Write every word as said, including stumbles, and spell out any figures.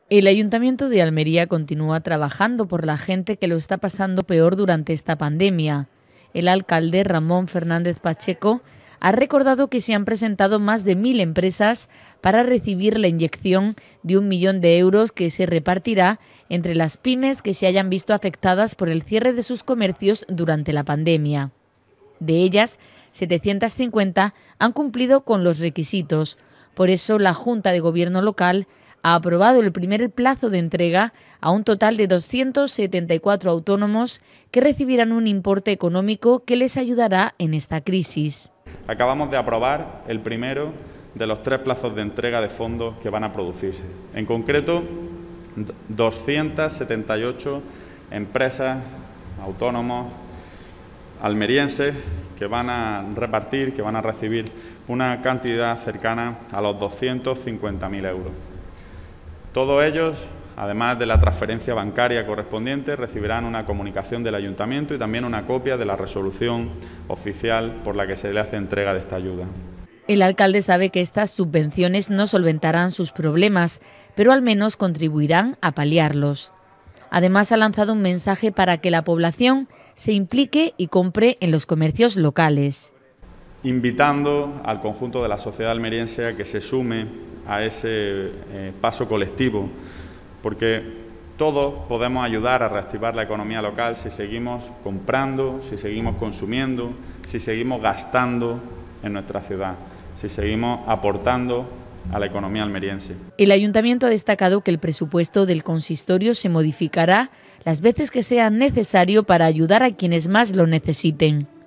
El Ayuntamiento de Almería continúa trabajando por la gente que lo está pasando peor durante esta pandemia. El alcalde Ramón Fernández Pacheco ha recordado que se han presentado más de mil empresas para recibir la inyección de un millón de euros que se repartirá entre las pymes que se hayan visto afectadas por el cierre de sus comercios durante la pandemia. De ellas, setecientas cincuenta han cumplido con los requisitos. Por eso, la Junta de Gobierno local ha aprobado el primer plazo de entrega a un total de doscientos setenta y cuatro autónomos que recibirán un importe económico que les ayudará en esta crisis. Acabamos de aprobar el primero de los tres plazos de entrega de fondos que van a producirse. En concreto, doscientas setenta y ocho empresas, autónomos, almerienses, que van a repartir, que van a recibir una cantidad cercana a los doscientos cincuenta mil euros. Todos ellos, además de la transferencia bancaria correspondiente, recibirán una comunicación del Ayuntamiento y también una copia de la resolución oficial por la que se le hace entrega de esta ayuda. El alcalde sabe que estas subvenciones no solventarán sus problemas, pero al menos contribuirán a paliarlos. Además, ha lanzado un mensaje para que la población se implique y compre en los comercios locales. Invitando al conjunto de la sociedad almeriense a que se sume a ese eh, paso colectivo, porque todos podemos ayudar a reactivar la economía local si seguimos comprando, si seguimos consumiendo, si seguimos gastando en nuestra ciudad, si seguimos aportando a la economía almeriense. El Ayuntamiento ha destacado que el presupuesto del consistorio se modificará las veces que sea necesario para ayudar a quienes más lo necesiten.